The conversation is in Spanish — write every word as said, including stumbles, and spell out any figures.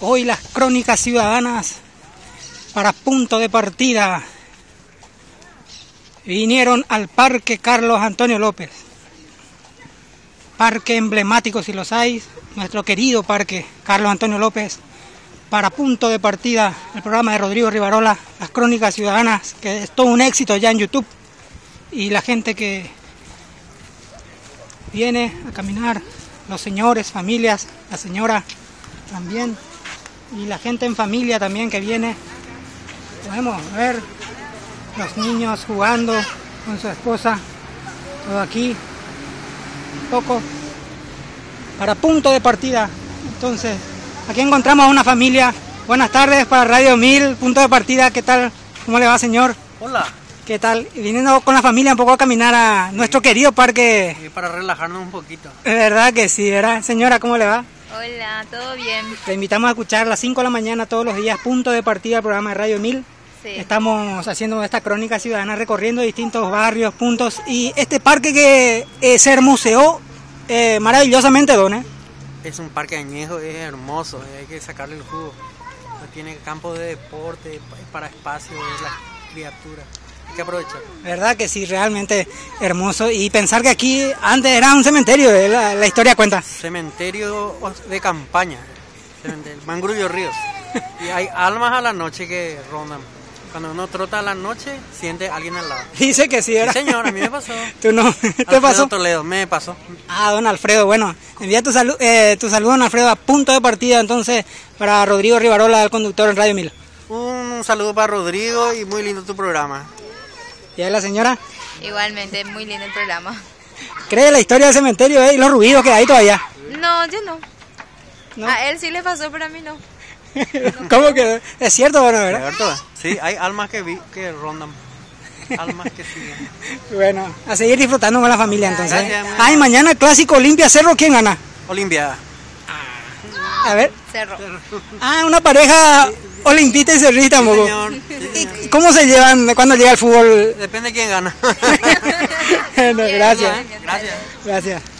Hoy las crónicas ciudadanas para punto de partida vinieron al Parque Carlos Antonio López. Parque emblemático si los hay, nuestro querido Parque Carlos Antonio López. Para punto de partida el programa de Rodrigo Rivarola, las crónicas ciudadanas, que es todo un éxito ya en YouTube. Y la gente que viene a caminar, los señores, familias, la señora también, y la gente en familia también que viene. Podemos ver los niños jugando con su esposa, todo aquí, un poco para punto de partida. Entonces, aquí encontramos a una familia. Buenas tardes para Radio Mil, punto de partida. ¿Qué tal? ¿Cómo le va, señor? Hola. ¿Qué tal? Viniendo con la familia un poco a caminar a nuestro querido parque. Sí, para relajarnos un poquito. Es verdad que sí, ¿verdad? Señora, ¿cómo le va? Hola, ¿todo bien? Le invitamos a escuchar a las cinco de la mañana todos los días, punto de partida, el programa de Radio Mil. Sí. Estamos haciendo esta crónica ciudadana, recorriendo distintos barrios, puntos. Y este parque que eh, se hermoseó eh, maravillosamente, don, ¿eh? Es un parque añejo, es hermoso, hay que sacarle el jugo. Tiene campo de deporte, para espacio de las criaturas. Hay que aprovechar. Verdad que sí, realmente hermoso. Y pensar que aquí antes era un cementerio, ¿eh? la, la historia cuenta. Cementerio de campaña, cementerio, Mangrullo Ríos. Y hay almas a la noche que rondan. Cuando uno trota a la noche, siente a alguien al lado. Dice que sí, ¿verdad? Sí, señor, a mí me pasó. ¿Tú no? ¿Te Alfredo pasó? Toledo, me pasó. Ah, don Alfredo, bueno, envía tu, salu eh, tu saludo, don Alfredo, a punto de partida, entonces, para Rodrigo Rivarola, el conductor en Radio Mil. Un saludo para Rodrigo y muy lindo tu programa. ¿Y a la señora? Igualmente, muy lindo el programa. ¿Cree la historia del cementerio eh, y los ruidos que hay todavía? No, yo no. ¿No? A él sí le pasó, pero a mí no. ¿Cómo que? Es cierto, bueno, ¿verdad? ¿Cierto? Sí, hay almas que vi que rondan. Almas que siguen. Bueno, a seguir disfrutando con la familia entonces. Gracias, muy Ay, mañana el clásico Olimpia Cerro, ¿quién gana? Olimpiada. A ver. Cerro. Ah, una pareja olimpista y cerrista, Sí, moco. señor. Sí, ¿Y señor. cómo se llevan cuando llega el fútbol? Depende de quién gana. Bueno, gracias. Gracias. Gracias.